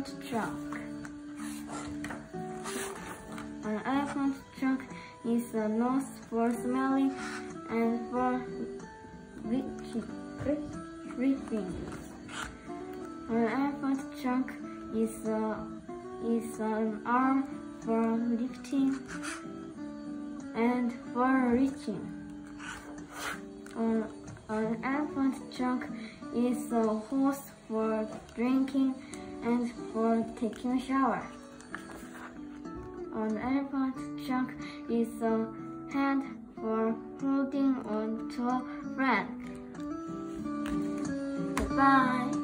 elephant trunk. An elephant trunk is a nose for smelling and for breathing. An elephant trunk is an arm for lifting and for reaching. An elephant trunk is a hose for drinking and for taking a shower. An elephant trunk is a hand for holding on to a friend. Goodbye.